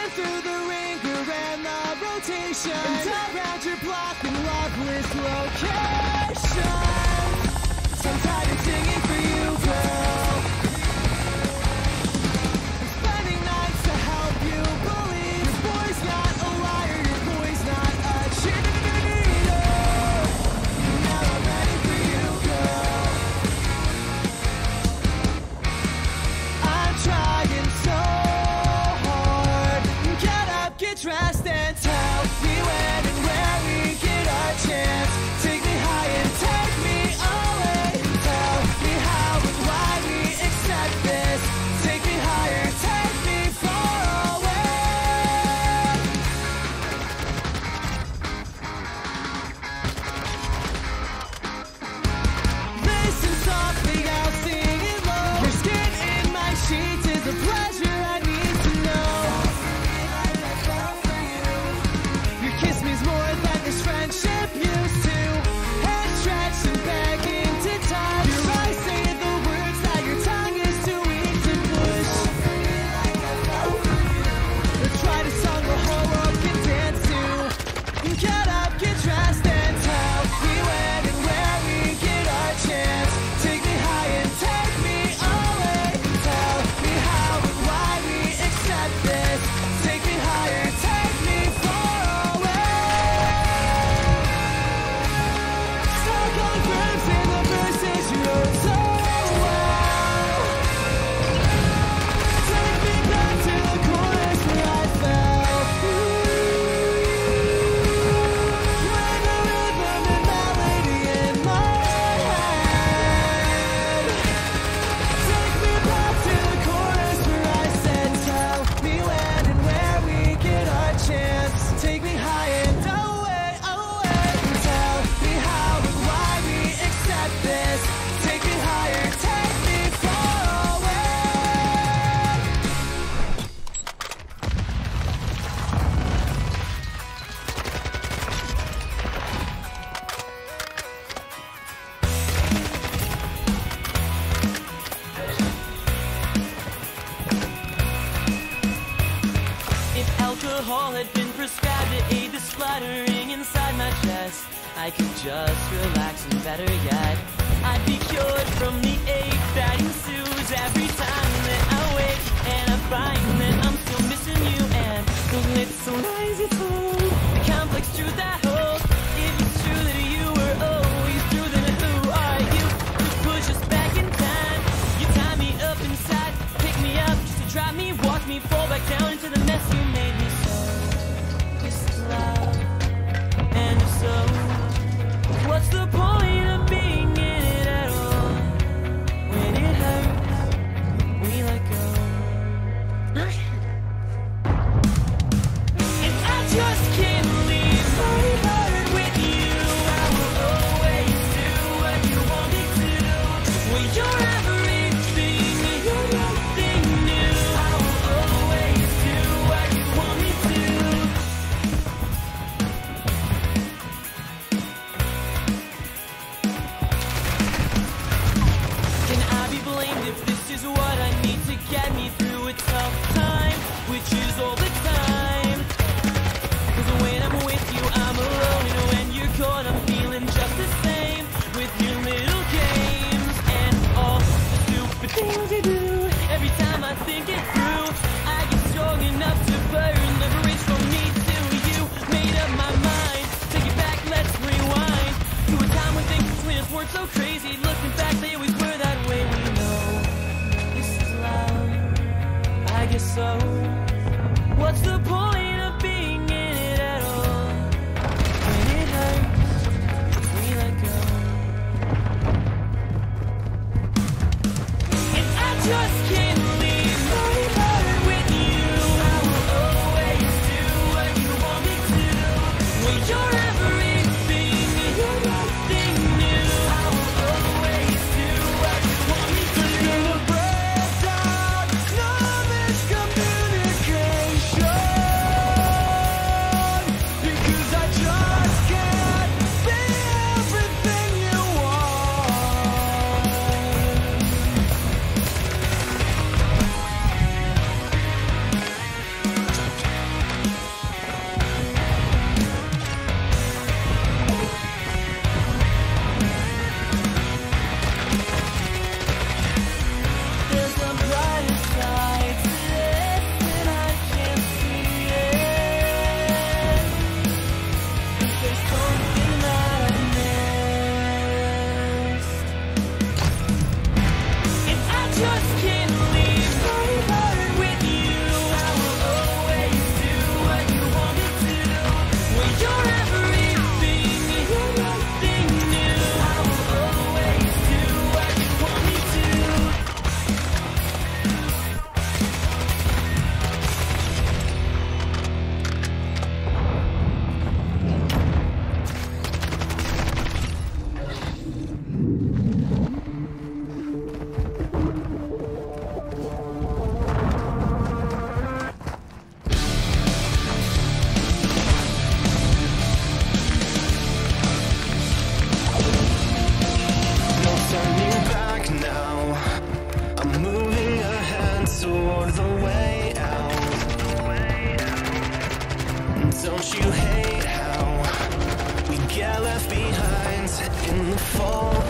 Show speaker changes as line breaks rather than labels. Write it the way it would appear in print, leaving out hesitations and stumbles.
run through the ringer and the rotation, and around your block in loveless locations. So I'm tired of singing for you, girl. I'm spending nights to help you believe your boy's not a liar, your boy's not a cheater. Now I'm ready for you, girl. I'm trying so hard. Get up, get dressed, and tell me when and where we get our chance. Take me high and take me away. Tell me how and why we accept this. Take me higher, take me far away. Listen softly, I'll sing it low. Your skin in my sheets is a pleasure I need to know. Your kiss means more than this friendship used to. Hands stretched and begging to touch. Your eyes say the words that your tongue is too weak to push. Let's write a song the whole world can dance to. Get up, get dressed, and tell me when and where we get our chance. Take me high and take me away. Tell me how and why we accept this. Take me higher, take me far away. Stuck on verbs in the verses you wrote so well. Take me back to the chorus where I fell. When the rhythm and melody in my head. Take me back to the chorus where I said, tell me when and where we get our chance. Take me high and away, away. Tell me how and why we accept this. Take me higher, take me far away.
If alcohol had been prescribed to aid the spluttering inside my chest, I could just relax, and better yet, I'd be cured from the ache that ensues every time that I wake. And I find that I'm still missing you, and the little lies you told, the complex truth I hold. If it's true that you were always true, then who are you to push us back in time? You tie me up inside, pick me up just to try me, walk me, fall back down into the mess you made me so. This is love, and if so, what's the point of being in it at all?
fall